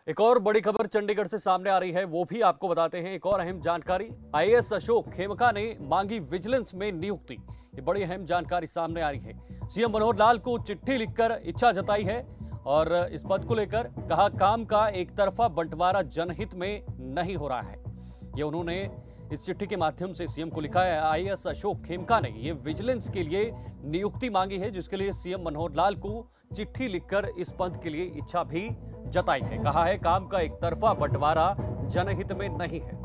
एक और बड़ी खबर चंडीगढ़ से सामने आ रही है, वो भी आपको बताते हैं। एक और अहम जानकारी, आईएएस अशोक खेमका ने मांगी विजिलेंस में नियुक्ति। ये बड़ी अहम जानकारी सामने आ रही है। सीएम मनोहर लाल को चिट्ठी लिखकर इच्छा जताई है और इस पद को लेकर कहा, काम का एक तरफा बंटवारा जनहित में नहीं हो रहा है। ये उन्होंने इस चिट्ठी के माध्यम से सीएम को लिखा है। आईएएस अशोक खेमका ने ये विजिलेंस के लिए नियुक्ति मांगी है, जिसके लिए सीएम मनोहर लाल को चिट्ठी लिखकर इस पद के लिए इच्छा भी जताई है। कहा है, काम का एक तरफा बंटवारा जनहित में नहीं है।